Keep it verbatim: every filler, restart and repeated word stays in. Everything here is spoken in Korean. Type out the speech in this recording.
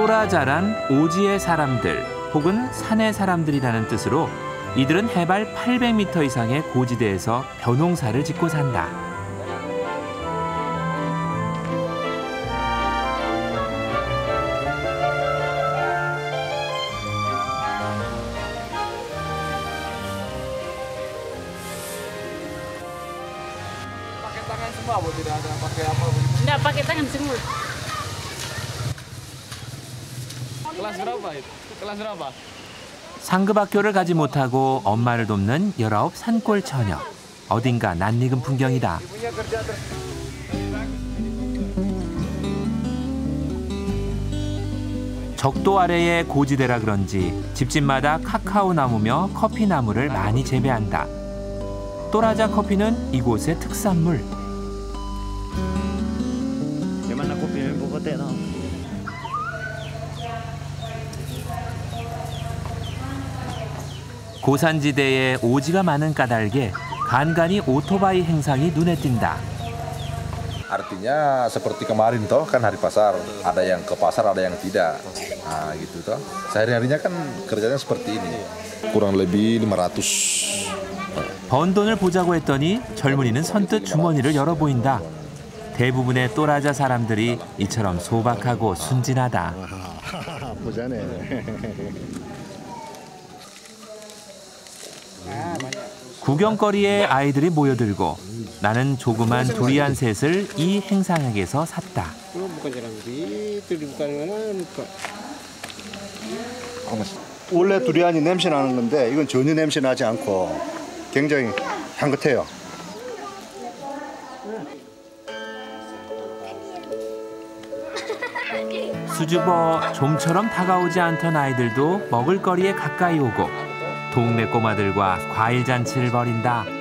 또라자란 오지의 사람들 혹은 산의 사람들이라는 뜻으로 이들은 해발 팔백 미터 이상의 고지대에서 벼농사를 짓고 산다. Tangan semua, Bu, tidak ada pakai apa, Bu? Enggak pakai tangan semua. Kelas berapa itu? Kelas berapa? 상급 학교를 가지 못하고 엄마를 돕는 열아홉 산골 처녀. 어딘가 낯익은 풍경이다. Ibunya kerja terus. 적도 아래의 고지대라 그런지 집집마다 카카오 나무며 커피 나무를 많이 재배한다. 또라자 커피는 이곳의 특산물. 고산지대에 오지가 많은 까닭에 간간히 오토바이 행상이 눈에 띈다. Artinya seperti kemarin toh kan hari pasar, ada yang ke pasar, ada yang tidak. Nah gitu toh. Sehari-harinya kan kerjanya seperti ini. Kurang lebih lima ratus. 번 돈을 보자고 했더니 젊은이는 선뜻 주머니를 열어 보인다. 대부분의 또라자 사람들이 이처럼 소박하고 순진하다. 구경거리에 아이들이 모여들고 나는 조그만 두리안 셋을 이 행상에게서 샀다. 원래 두리안이 냄새 나는 건데 이건 전혀 냄새 나지 않고 굉장히 향긋해요. 수줍어 좀처럼 다가오지 않던 아이들도 먹을거리에 가까이 오고 동네 꼬마들과 과일 잔치를 벌인다.